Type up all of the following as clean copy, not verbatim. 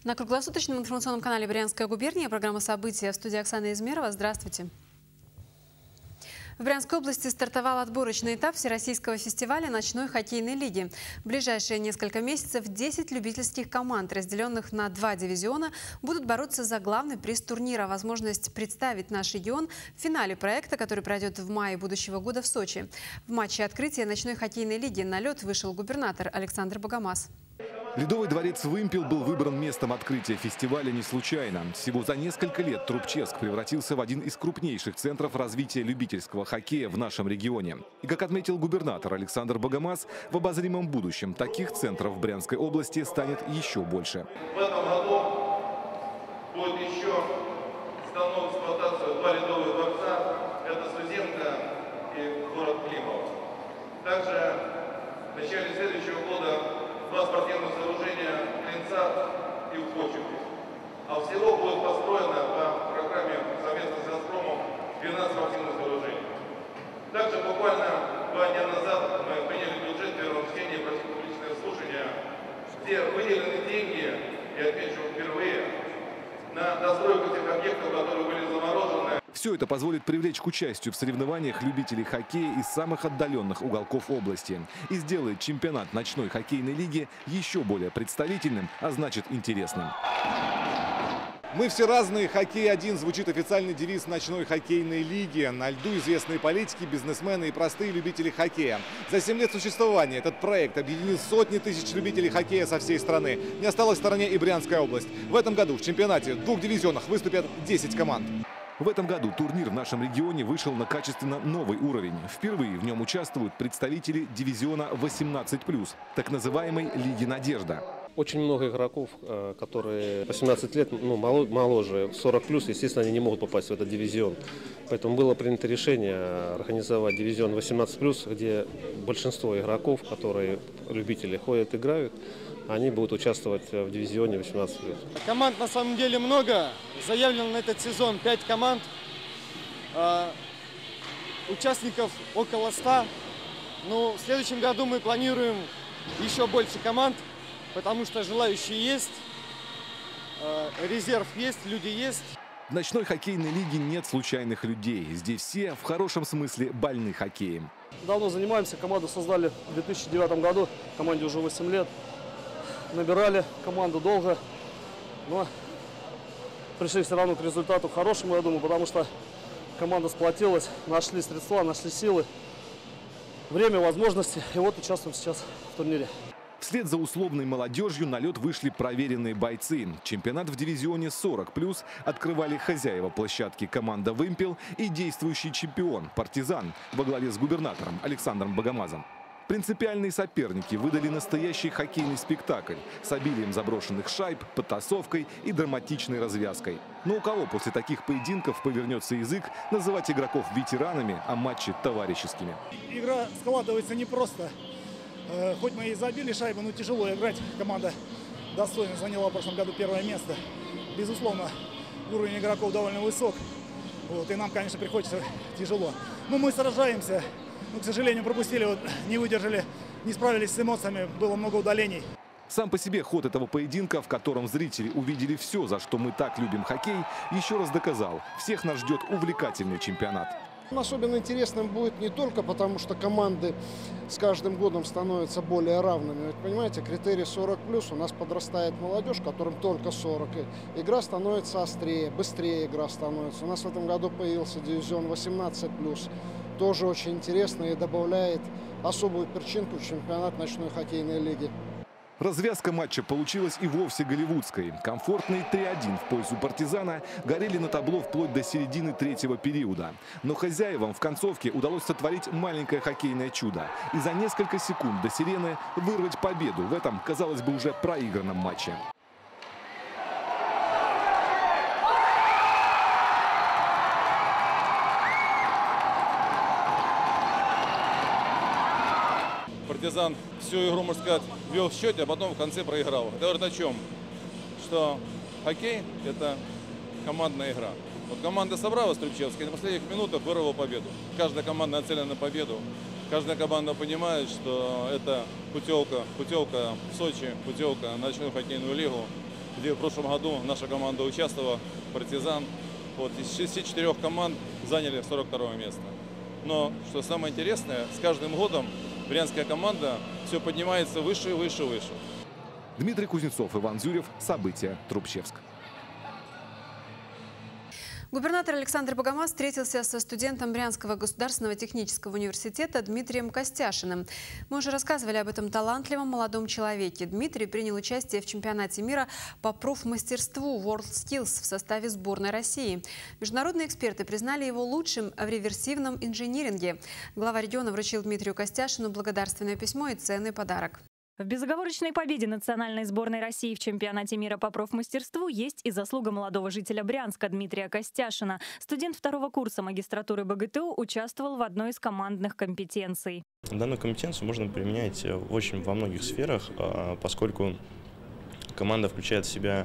На круглосуточном информационном канале «Брянская губерния» программа «События». В студии Оксана Измерова. Здравствуйте. В Брянской области стартовал отборочный этап Всероссийского фестиваля ночной хоккейной лиги. В ближайшие несколько месяцев 10 любительских команд, разделенных на 2 дивизиона, будут бороться за главный приз турнира – возможность представить наш регион в финале проекта, который пройдет в мае будущего года в Сочи. В матче открытия ночной хоккейной лиги на лед вышел губернатор Александр Богомаз. Ледовый дворец «Вымпел» был выбран местом открытия фестиваля не случайно. Всего за несколько лет Трубчевск превратился в один из крупнейших центров развития любительского хоккея в нашем регионе. И, как отметил губернатор Александр Богомаз, в обозримом будущем таких центров в Брянской области станет еще больше. В этом году будет еще сдано в эксплуатацию 2 ледовых дворца. Это Студенка и город Климов. Также в начале следующего года 2 спортивных сооружения «Клинцат» и «Упочек». А всего будет построено по программе совместно с «Газпромом» 12 спортивных сооружений. Также буквально 2 дня назад мы приняли бюджет первого чтения про публичное слушание, где выделены деньги, и отмечу впервые, на достройку тех объектов, которые были заморожены. Все это позволит привлечь к участию в соревнованиях любителей хоккея из самых отдаленных уголков области и сделает чемпионат ночной хоккейной лиги еще более представительным, а значит интересным. Мы все разные, хоккей один — звучит официальный девиз ночной хоккейной лиги. На льду известные политики, бизнесмены и простые любители хоккея. За 7 лет существования этот проект объединил сотни тысяч любителей хоккея со всей страны. Не осталась в стороне и Брянская область. В этом году в чемпионате в 2 дивизионах выступят 10 команд. В этом году турнир в нашем регионе вышел на качественно новый уровень. Впервые в нем участвуют представители дивизиона 18+, так называемой Лиги «Надежда». Очень много игроков, которые 18 лет, моложе, 40+, естественно, они не могут попасть в этот дивизион. Поэтому было принято решение организовать дивизион 18+, где большинство игроков, которые любители ходят, играют, они будут участвовать в дивизионе 18+. Команд на самом деле много. Заявлено на этот сезон 5 команд. Участников около 100. Но в следующем году мы планируем еще больше команд, потому что желающие есть, резерв есть, люди есть. В ночной хоккейной лиге нет случайных людей. Здесь все в хорошем смысле больны хоккеем. Давно занимаемся, команду создали в 2009 году, команде уже 8 лет. Набирали команду долго, но пришли все равно к результату хорошему, я думаю, потому что команда сплотилась, нашли средства, нашли силы, время, возможности, и вот участвуем сейчас в турнире. Вслед за условной молодежью на лед вышли проверенные бойцы. Чемпионат в дивизионе 40+, открывали хозяева площадки команда «Вымпел» и действующий чемпион «Партизан» во главе с губернатором Александром Богомазом. Принципиальные соперники выдали настоящий хоккейный спектакль с обилием заброшенных шайб, потасовкой и драматичной развязкой. Но у кого после таких поединков повернется язык называть игроков ветеранами, а матчи товарищескими? Игра складывается непросто. Хоть мы и забили шайбу, но тяжело играть. Команда достойно заняла в прошлом году 1-е место. Безусловно, уровень игроков довольно высок. И нам, конечно, приходится тяжело. Но мы сражаемся. Но, к сожалению, пропустили, не выдержали, не справились с эмоциями, было много удалений. Сам по себе ход этого поединка, в котором зрители увидели все, за что мы так любим хоккей, еще раз доказал: всех нас ждет увлекательный чемпионат. Особенно интересным будет не только потому, что команды с каждым годом становятся более равными. Ведь, понимаете, критерий 40+, у нас подрастает молодежь, которым только 40. И игра становится острее, быстрее игра становится. У нас в этом году появился дивизион 18+. Тоже очень интересно и добавляет особую перчинку в чемпионат ночной хоккейной лиги. Развязка матча получилась и вовсе голливудской. Комфортные 3-1 в пользу «Партизана» горели на табло вплоть до середины 3-го периода. Но хозяевам в концовке удалось сотворить маленькое хоккейное чудо и за несколько секунд до сирены вырвать победу в этом, казалось бы, уже проигранном матче. «Партизан» всю игру, можно сказать, вел в счете, а потом в конце проиграл. Это говорит о чем? Что хоккей – это командная игра. Вот команда собралась Трубчевская и на последних минутах вырвала победу. Каждая команда нацелена на победу. Каждая команда понимает, что это путевка в Сочи, путевка на ночную хоккейную лигу. где в прошлом году наша команда участвовала, «Партизан». Вот, из 64 команд заняли 42 место. Но, что самое интересное, с каждым годом брянская команда все поднимается выше, выше, выше. Дмитрий Кузнецов, Иван Зюрев. События. Трубчевск. Губернатор Александр Богомаз встретился со студентом Брянского государственного технического университета Дмитрием Костяшиным. Мы уже рассказывали об этом талантливом молодом человеке. Дмитрий принял участие в чемпионате мира по профмастерству WorldSkills в составе сборной России. Международные эксперты признали его лучшим в реверсивном инжиниринге. Глава региона вручил Дмитрию Костяшину благодарственное письмо и ценный подарок. В безоговорочной победе национальной сборной России в чемпионате мира по профмастерству есть и заслуга молодого жителя Брянска Дмитрия Костяшина. Студент второго курса магистратуры БГТУ участвовал в одной из командных компетенций. Данную компетенцию можно применять во многих сферах, поскольку команда включает в себя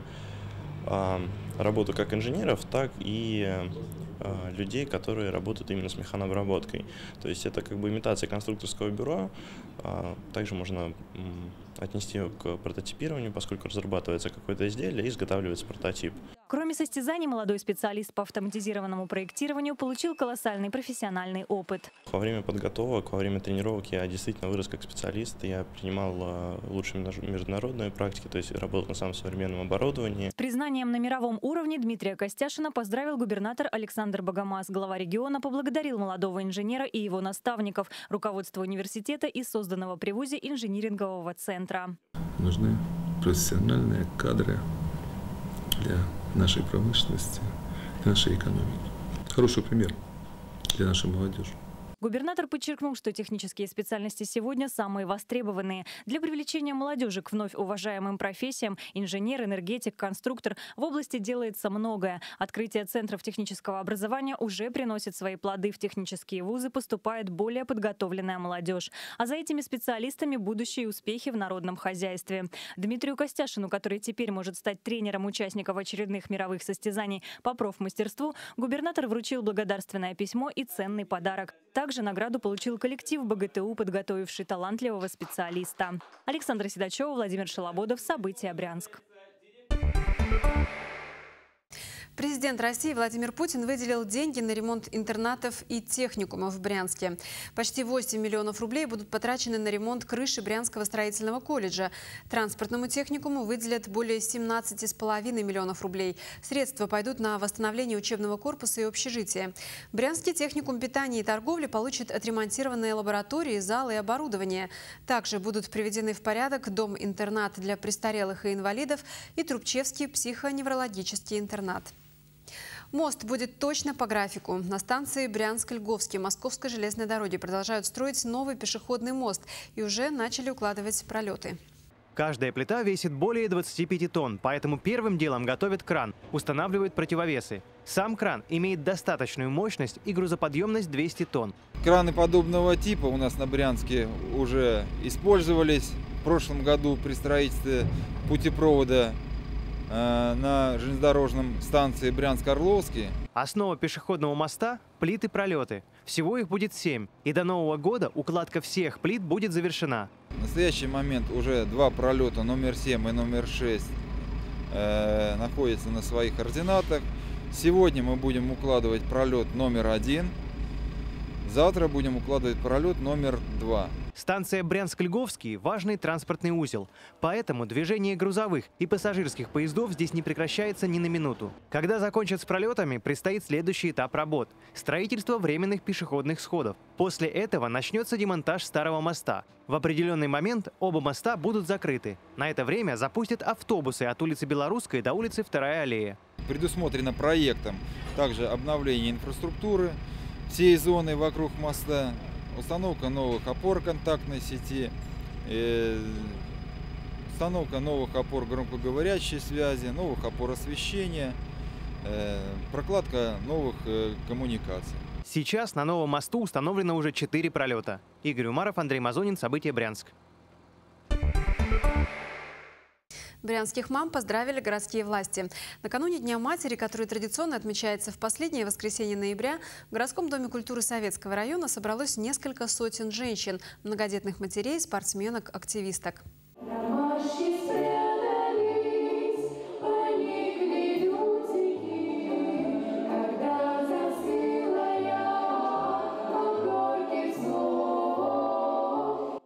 работу как инженеров, так и людей, которые работают именно с механообработкой. То есть это как бы имитация конструкторского бюро. Также можно отнести его к прототипированию, поскольку разрабатывается какое-то изделие и изготавливается прототип. Кроме состязаний, молодой специалист по автоматизированному проектированию получил колоссальный профессиональный опыт. Во время подготовок, во время тренировок я действительно вырос как специалист. Я принимал лучшие международные практики, то есть работал на самом современном оборудовании. С признанием на мировом уровне Дмитрия Костяшина поздравил губернатор Александр Богомаз. Глава региона поблагодарил молодого инженера и его наставников, руководство университета и созданного при вузе инжинирингового центра. Нужны профессиональные кадры для нашей промышленности, нашей экономики. Хороший пример для нашей молодежи. Губернатор подчеркнул, что технические специальности сегодня самые востребованные. Для привлечения молодежи к вновь уважаемым профессиям – инженер, энергетик, конструктор – в области делается многое. Открытие центров технического образования уже приносит свои плоды. В технические вузы поступает более подготовленная молодежь. А за этими специалистами будущие успехи в народном хозяйстве. Дмитрию Костяшину, который теперь может стать тренером участников очередных мировых состязаний по профмастерству, губернатор вручил благодарственное письмо и ценный подарок. Также награду получил коллектив БГТУ, подготовивший талантливого специалиста. Александра Седачева, Владимир Шалободов. События. Брянск. Президент России Владимир Путин выделил деньги на ремонт интернатов и техникумов в Брянске. Почти 8 миллионов рублей будут потрачены на ремонт крыши Брянского строительного колледжа. Транспортному техникуму выделят более 17,5 миллионов рублей. Средства пойдут на восстановление учебного корпуса и общежития. Брянский техникум питания и торговли получит отремонтированные лаборатории, залы и оборудование. Также будут приведены в порядок дом-интернат для престарелых и инвалидов и Трубчевский психоневрологический интернат. Мост будет точно по графику. На станции Брянск-Льговский Московской железной дороги продолжают строить новый пешеходный мост и уже начали укладывать пролеты. Каждая плита весит более 25 тонн, поэтому первым делом готовят кран, устанавливают противовесы. Сам кран имеет достаточную мощность и грузоподъемность 200 тонн. Краны подобного типа у нас на Брянске уже использовались. В прошлом году при строительстве путепровода на железнодорожном станции Брянск-Орловский. Основа пешеходного моста – плиты-пролеты. Всего их будет 7. И до Нового года укладка всех плит будет завершена. В настоящий момент уже 2 пролета, номер 7 и номер 6, находятся на своих координатах. Сегодня мы будем укладывать пролет номер 1. Завтра будем укладывать пролет номер 2. Станция Брянск-Льговский – важный транспортный узел. Поэтому движение грузовых и пассажирских поездов здесь не прекращается ни на минуту. Когда закончат с пролетами, предстоит следующий этап работ – строительство временных пешеходных сходов. После этого начнется демонтаж старого моста. В определенный момент оба моста будут закрыты. На это время запустят автобусы от улицы Белорусской до улицы 2-я аллея. Предусмотрено проектом также обновление инфраструктуры всей зоны вокруг моста, установка новых опор контактной сети, установка новых опор громкоговорящей связи, новых опор освещения, прокладка новых коммуникаций. Сейчас на новом мосту установлено уже 4 пролета. Игорь Умаров, Андрей Мазонин. События. Брянск. Брянских мам поздравили городские власти. Накануне Дня матери, который традиционно отмечается в последнее воскресенье ноября, в городском доме культуры Советского района собралось несколько сотен женщин, многодетных матерей, спортсменок, активисток.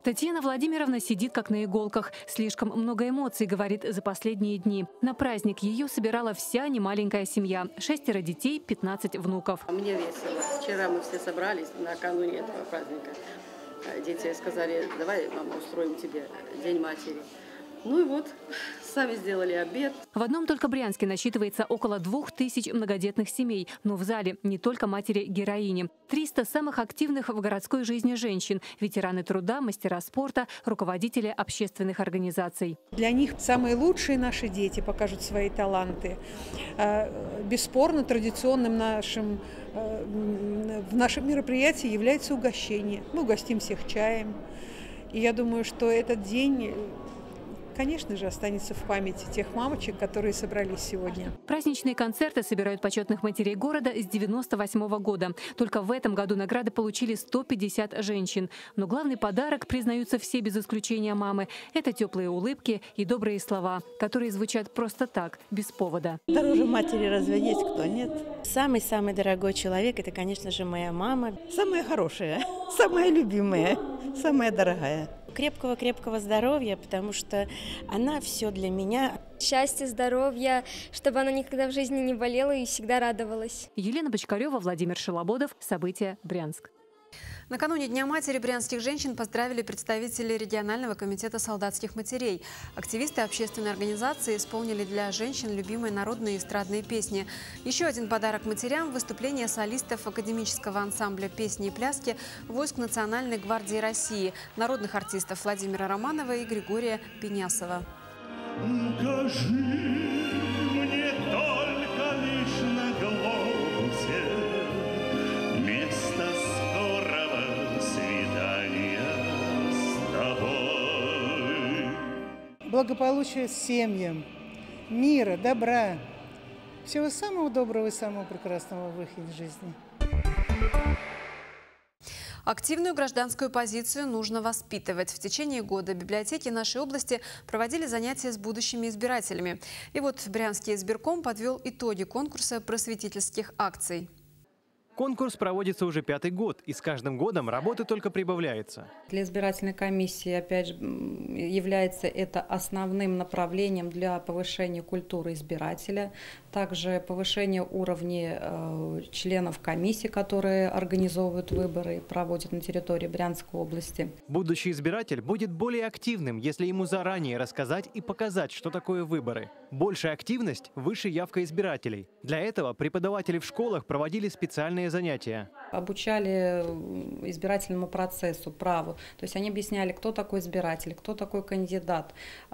Татьяна Владимировна сидит как на иголках. Слишком много эмоций, говорит, за последние дни. На праздник ее собирала вся немаленькая семья. 6 детей, 15 внуков. Мне весело. Вчера мы все собрались накануне этого праздника. Дети сказали: давай, мама, устроим тебе День матери. Ну и вот, сами сделали обед. В одном только Брянске насчитывается около 2000 многодетных семей. Но в зале не только матери-героини. 300 самых активных в городской жизни женщин. Ветераны труда, мастера спорта, руководители общественных организаций. Для них самые лучшие наши дети покажут свои таланты. Бесспорно, традиционным в нашем мероприятии является угощение. Мы угостим всех чаем. И я думаю, что этот день, конечно же, останется в памяти тех мамочек, которые собрались сегодня. Праздничные концерты собирают почетных матерей города с 1998 года. Только в этом году награды получили 150 женщин. Но главный подарок, признаются все без исключения мамы, это теплые улыбки и добрые слова, которые звучат просто так, без повода. Дороже матери разве есть кто, нет? Самый-самый дорогой человек – это, конечно же, моя мама. Самая хорошая, самая любимая, самая дорогая. Крепкого-крепкого здоровья, потому что она все для меня. Счастья, здоровья, чтобы она никогда в жизни не болела и всегда радовалась. Елена Бочкарева, Владимир Шелободов. События. Брянск. Накануне Дня матери брянских женщин поздравили представители регионального комитета солдатских матерей. Активисты общественной организации исполнили для женщин любимые народные эстрадные песни. Еще один подарок матерям – выступление солистов академического ансамбля песни и пляски войск Национальной гвардии России, народных артистов Владимира Романова и Григория Пенясова. Благополучия семьям, мира, добра, всего самого доброго и самого прекрасного в их жизни. Активную гражданскую позицию нужно воспитывать. В течение года библиотеки нашей области проводили занятия с будущими избирателями. И вот Брянский избирком подвел итоги конкурса просветительских акций. Конкурс проводится уже 5-й год, и с каждым годом работы только прибавляется. Для избирательной комиссии, опять же, является это основным направлением для повышения культуры избирателя, также повышение уровня членов комиссии, которые организовывают выборы и проводят на территории Брянской области. Будущий избиратель будет более активным, если ему заранее рассказать и показать, что такое выборы. Большая активность – выше явка избирателей. Для этого преподаватели в школах проводили специальные занятия. Обучали избирательному процессу, праву. То есть они объясняли, кто такой избиратель, кто такой кандидат.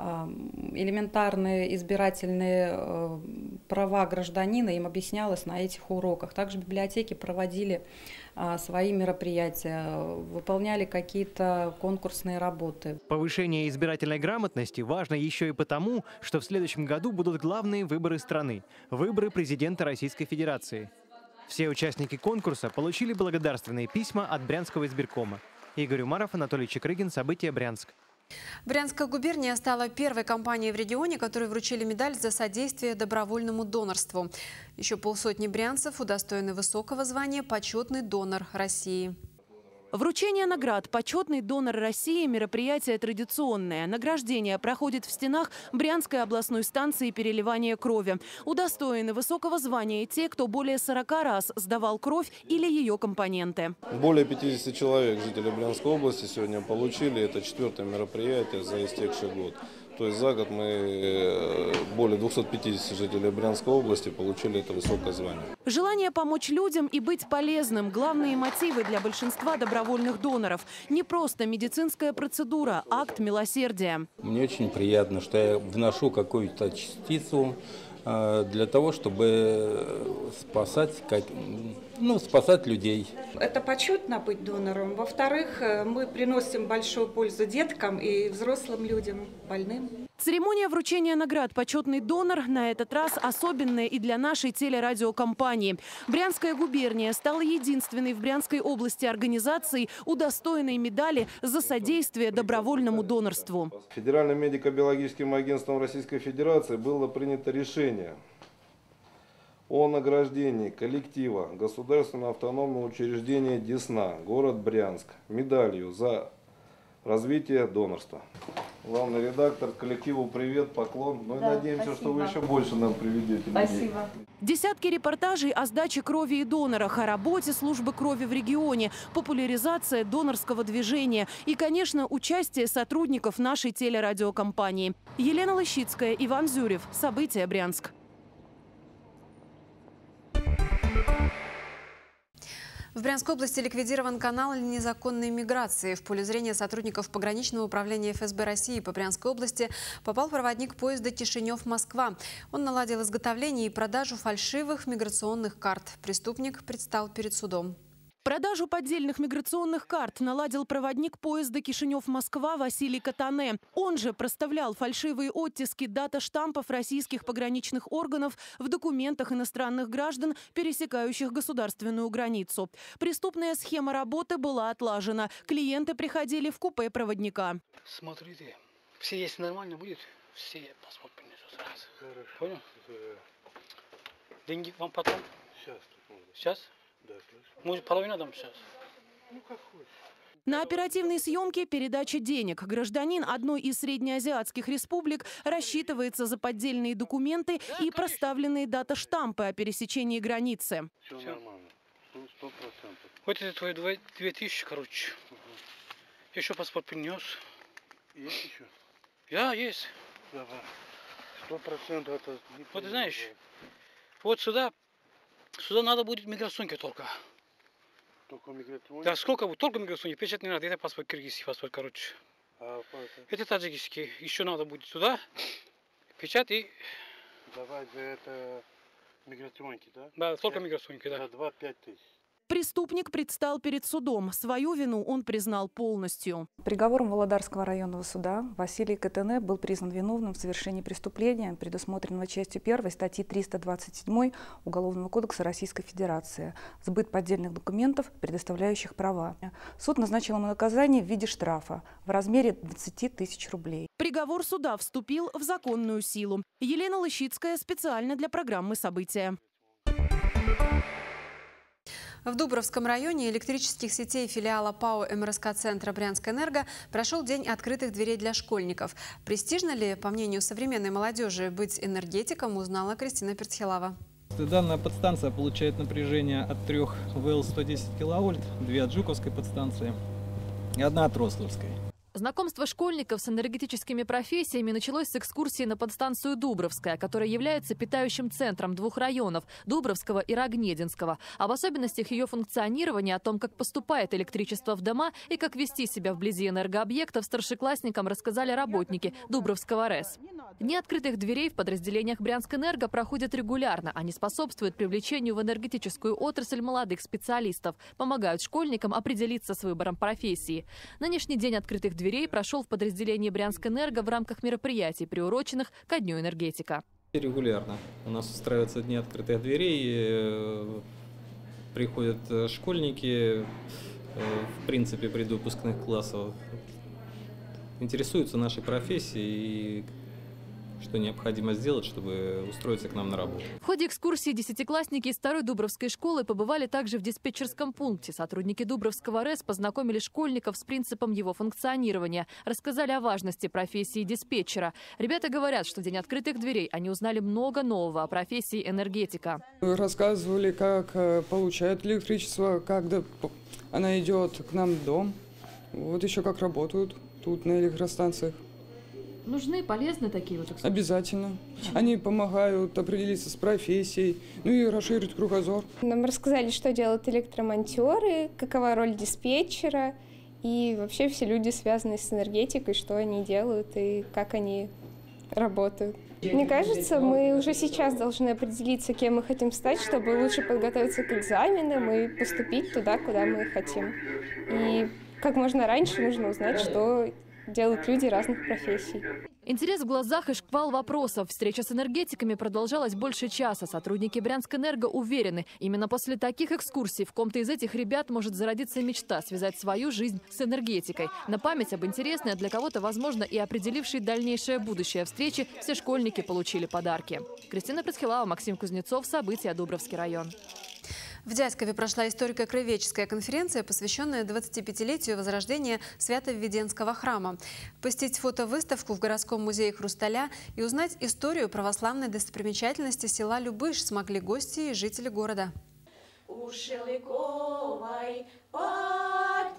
Элементарные избирательные права гражданина им объяснялось на этих уроках. Также библиотеки проводили свои мероприятия, выполняли какие-то конкурсные работы. Повышение избирательной грамотности важно еще и потому, что в следующем году будут главные выборы страны – выборы президента Российской Федерации. Все участники конкурса получили благодарственные письма от Брянского избиркома. Игорь Умаров, Анатолий Чекрыгин. События. Брянск. Брянская губерния стала первой компанией в регионе, которой вручили медаль за содействие добровольному донорству. Еще полсотни брянцев удостоены высокого звания «Почетный донор России». Вручение наград «Почетный донор России» – мероприятие традиционное. Награждение проходит в стенах Брянской областной станции переливания крови. Удостоены высокого звания те, кто более 40 раз сдавал кровь или ее компоненты. Более 50 человек, жителей Брянской области, сегодня получили. Это 4-е мероприятие за истекший год. То есть за год мы более 250 жителей Брянской области получили это высокое звание. Желание помочь людям и быть полезным – главные мотивы для большинства добровольных доноров. Не просто медицинская процедура, акт милосердия. Мне очень приятно, что я вношу какую-то частицу для того, чтобы спасать людей. Это почетно быть донором. Во-вторых, мы приносим большую пользу деткам и взрослым людям, больным. Церемония вручения наград «Почетный донор» на этот раз особенная и для нашей телерадиокомпании. Брянская губерния стала единственной в Брянской области организацией, удостоенной медали за содействие добровольному донорству. Федеральным медико-биологическим агентством Российской Федерации было принято решение о награждении коллектива Государственного автономного учреждения «Десна», город Брянск, медалью за развития донорства. Главный редактор, коллективу привет, поклон. Ну и надеемся, спасибо. что вы еще больше нам приведете. Спасибо. Десятки репортажей о сдаче крови и донорах, о работе службы крови в регионе, популяризация донорского движения и, конечно, участие сотрудников нашей телерадиокомпании. Елена Лыщицкая, Иван Зюрев. События, Брянск. В Брянской области ликвидирован канал незаконной миграции. В поле зрения сотрудников пограничного управления ФСБ России по Брянской области попал проводник поезда Кишинев-Москва. Он наладил изготовление и продажу фальшивых миграционных карт. Преступник предстал перед судом. Продажу поддельных миграционных карт наладил проводник поезда Кишинев-Москва Василий Катане. Он же проставлял фальшивые оттиски дата-штампов российских пограничных органов в документах иностранных граждан, пересекающих государственную границу. Преступная схема работы была отлажена. Клиенты приходили в купе проводника. Смотрите, все если нормально будет, все паспорт принесу сразу. Хорошо. Понял? Деньги вам потом? Сейчас. Сейчас? Да, может, половину дам сейчас? Ну, как хочешь. На оперативной съемке передача денег. Гражданин одной из среднеазиатских республик рассчитывается за поддельные документы и проставленные дата-штампы о пересечении границы. Все нормально. 100%. Вот это твои 2000, короче. Еще паспорт принес. Есть еще? Да, есть. Давай. 100% это не. Вот ты знаешь, вот сюда надо будет миграционки только. Только миграционки? Да, сколько будет? Только миграционки. Печать не надо. Это паспорт киргизский, паспорт, короче. Это таджикский. Еще надо будет сюда. Печать и... Давай за это миграционки, да? Да, только миграционки, да. За 2-5 тысяч. Преступник предстал перед судом. Свою вину он признал полностью. Приговором Володарского районного суда Василий Катане был признан виновным в совершении преступления, предусмотренного частью 1 статьи 327 Уголовного кодекса Российской Федерации «Сбыт поддельных документов, предоставляющих права». Суд назначил ему наказание в виде штрафа в размере 20 тысяч рублей. Приговор суда вступил в законную силу. Елена Лыщицкая специально для программы «События». В Дубровском районе электрических сетей филиала ПАО МРСК-центра «Брянскэнерго» прошел день открытых дверей для школьников. Престижно ли, по мнению современной молодежи, быть энергетиком, узнала Кристина Перцхилава. Данная подстанция получает напряжение от 3 ВЛ-110 киловольт, 2 от Жуковской подстанции и 1 от Рославской. Знакомство школьников с энергетическими профессиями началось с экскурсии на подстанцию Дубровская, которая является питающим центром 2 районов – Дубровского и Рогнединского. Об особенностях ее функционирования, о том, как поступает электричество в дома и как вести себя вблизи энергообъектов, старшеклассникам рассказали работники Дубровского РЭС. Дни открытых дверей в подразделениях Брянскэнерго проходят регулярно. Они способствуют привлечению в энергетическую отрасль молодых специалистов, помогают школьникам определиться с выбором профессии. Нынешний день открытых дверей прошел в подразделении Брянскэнерго в рамках мероприятий, приуроченных ко Дню энергетика. Регулярно у нас устраиваются дни открытых дверей, приходят школьники, в принципе, предвыпускных классов, интересуются нашей профессией и что необходимо сделать, чтобы устроиться к нам на работу. В ходе экскурсии десятиклассники из 2-й Дубровской школы побывали также в диспетчерском пункте. Сотрудники Дубровского РЭС познакомили школьников с принципом его функционирования, рассказали о важности профессии диспетчера. Ребята говорят, что в день открытых дверей они узнали много нового о профессии энергетика. Рассказывали, как получают электричество, когда она идет к нам в дом. Вот еще как работают тут на электростанциях. Нужны, полезны такие вот экскурсии? Обязательно. Они помогают определиться с профессией, ну и расширить кругозор. Нам рассказали, что делают электромонтеры, какова роль диспетчера и вообще все люди, связанные с энергетикой, что они делают и как они работают. Мне кажется, мы уже сейчас должны определиться, кем мы хотим стать, чтобы лучше подготовиться к экзаменам и поступить туда, куда мы хотим. И как можно раньше нужно узнать, что делают люди разных профессий. Интерес в глазах и шквал вопросов. Встреча с энергетиками продолжалась больше часа. Сотрудники Брянскэнерго уверены, именно после таких экскурсий в ком-то из этих ребят может зародиться мечта связать свою жизнь с энергетикой. На память об интересной, а для кого-то, возможно, и определившей дальнейшее будущее встречи, все школьники получили подарки. Кристина Перцхилава, Максим Кузнецов. События. Дубровский район. В Дядькове прошла историко-краеведческая конференция, посвященная 25-летию возрождения Свято-Введенского храма. Посетить фотовыставку в городском музее Хрусталя и узнать историю православной достопримечательности села Любыш смогли гости и жители города. У Шелыковой под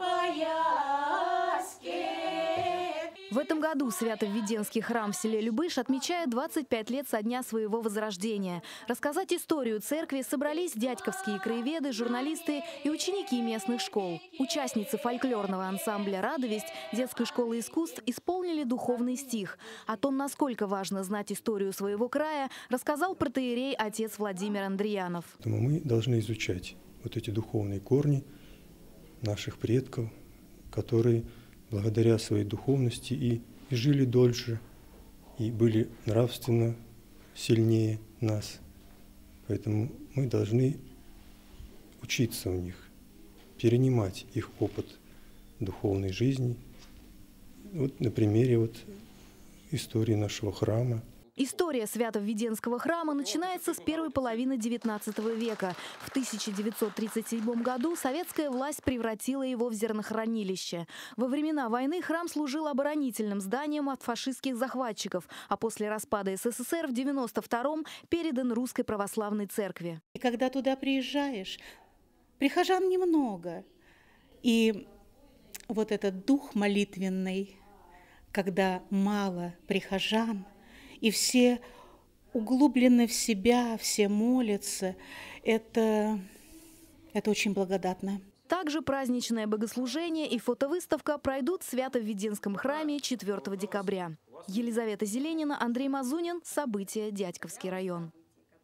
В этом году Свято-Введенский храм в селе Любыш отмечает 25 лет со дня своего возрождения. Рассказать историю церкви собрались дядьковские краеведы, журналисты и ученики местных школ. Участницы фольклорного ансамбля «Радовесть» детской школы искусств исполнили духовный стих. О том, насколько важно знать историю своего края, рассказал протоиерей отец Владимир Андриянов. Мы должны изучать вот эти духовные корни наших предков, которые благодаря своей духовности и жили дольше, и были нравственно сильнее нас. Поэтому мы должны учиться у них, перенимать их опыт духовной жизни. Вот на примере истории нашего храма. История Свято-Введенского храма начинается с первой половины XIX века. В 1937 году советская власть превратила его в зернохранилище. Во времена войны храм служил оборонительным зданием от фашистских захватчиков, а после распада СССР в 1992-м передан Русской Православной Церкви. И когда туда приезжаешь, прихожан немного. И вот этот дух молитвенный, когда мало прихожан, и все углублены в себя, все молятся. Это очень благодатно. Также праздничное богослужение и фотовыставка пройдут в Свято-Введенском храме 4 декабря. Елизавета Зеленина, Андрей Мазунин. События. Дядьковский район.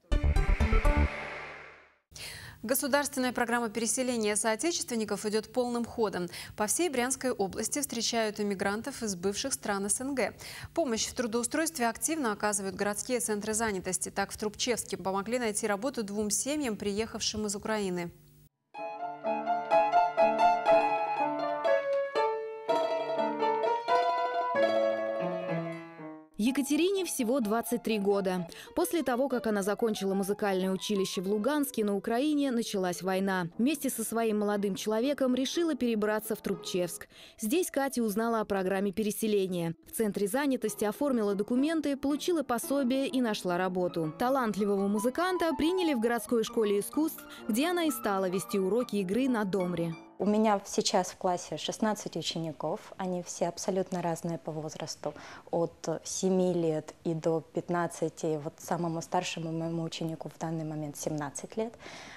Государственная программа переселения соотечественников идет полным ходом. По всей Брянской области встречают иммигрантов из бывших стран СНГ. Помощь в трудоустройстве активно оказывают городские центры занятости. Так, в Трубчевске помогли найти работу 2 семьям, приехавшим из Украины. Екатерине всего 23 года. После того, как она закончила музыкальное училище в Луганске, на Украине началась война. Вместе со своим молодым человеком решила перебраться в Трубчевск. Здесь Катя узнала о программе переселения. В центре занятости оформила документы, получила пособие и нашла работу. Талантливого музыканта приняли в городской школе искусств, где она и стала вести уроки игры на домре. У меня сейчас в классе 16 учеников, они все абсолютно разные по возрасту, от 7 лет и до 15, вот самому старшему моему ученику в данный момент 17 лет.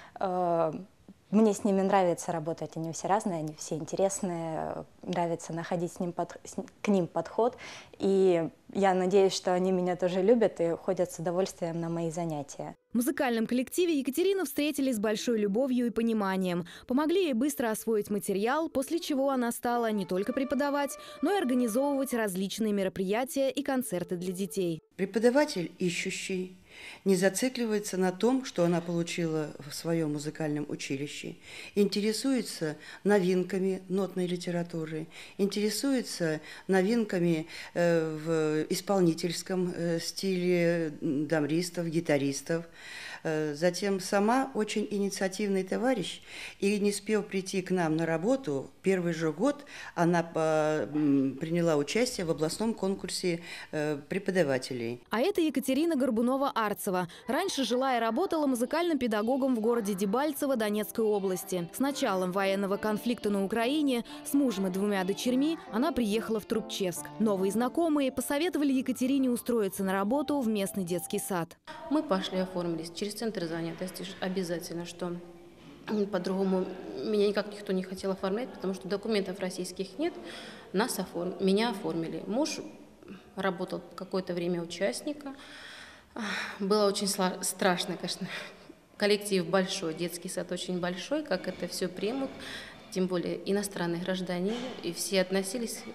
Мне с ними нравится работать, они все разные, они все интересные, нравится находить к ним подход. И я надеюсь, что они меня тоже любят и ходят с удовольствием на мои занятия. В музыкальном коллективе Екатерину встретили с большой любовью и пониманием. Помогли ей быстро освоить материал, после чего она стала не только преподавать, но и организовывать различные мероприятия и концерты для детей. Преподаватель ищущий, не зацикливается на том, что она получила в своем музыкальном училище, интересуется новинками нотной литературы, интересуется новинками в исполнительском стиле дамбристов, гитаристов. Затем сама очень инициативный товарищ, и не успев прийти к нам на работу, первый же год она приняла участие в областном конкурсе преподавателей. А это Екатерина Горбунова-Арцева. Раньше жила и работала музыкальным педагогом в городе Дебальцево Донецкой области. С началом военного конфликта на Украине с мужем и 2 дочерьми она приехала в Трубчевск. Новые знакомые посоветовали Екатерине устроиться на работу в местный детский сад. Мы пошли, оформились через центр занятости, обязательно, что по-другому меня никак никто не хотел оформлять, потому что документов российских нет, меня оформили. Муж работал какое-то время участника, было очень страшно, конечно, коллектив большой, детский сад очень большой, как это все примут, тем более иностранные граждане, и все относились,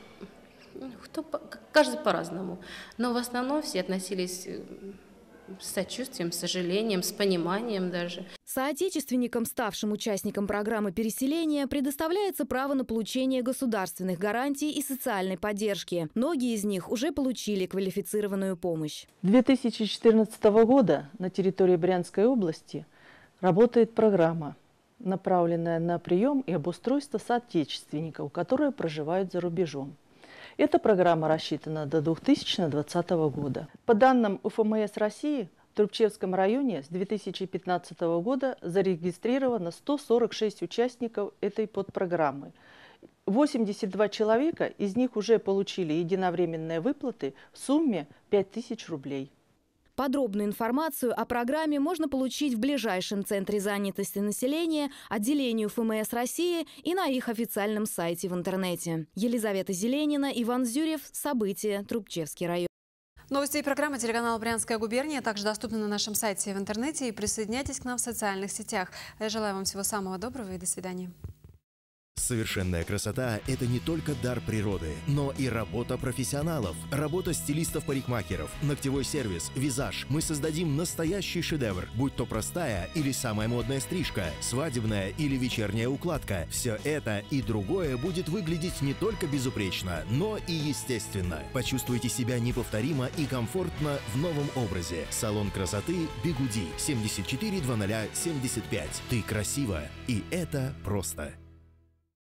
каждый по-разному, но в основном все относились с сочувствием, с сожалением, с пониманием даже. Соотечественникам, ставшим участникам программы переселения, предоставляется право на получение государственных гарантий и социальной поддержки. Многие из них уже получили квалифицированную помощь. С 2014 года на территории Брянской области работает программа направленная на прием и обустройство соотечественников, которые проживают за рубежом. Эта программа рассчитана до 2020 года. По данным УФМС России, в Трубчевском районе с 2015 года зарегистрировано 146 участников этой подпрограммы. 82 человека, из них уже получили единовременные выплаты в сумме 5000 рублей. Подробную информацию о программе можно получить в ближайшем центре занятости населения, отделении УФМС России и на их официальном сайте в интернете. Елизавета Зеленина, Иван Зюрев. События. Трубчевский район. Новости и программы телеканала «Брянская губерния» также доступны на нашем сайте и в интернете. И присоединяйтесь к нам в социальных сетях. Я желаю вам всего самого доброго и до свидания. Совершенная красота – это не только дар природы, но и работа профессионалов. Работа стилистов-парикмахеров, ногтевой сервис, визаж. Мы создадим настоящий шедевр, будь то простая или самая модная стрижка, свадебная или вечерняя укладка. Все это и другое будет выглядеть не только безупречно, но и естественно. Почувствуйте себя неповторимо и комфортно в новом образе. Салон красоты «Бигуди» 74 00 75. Ты красива, и это просто.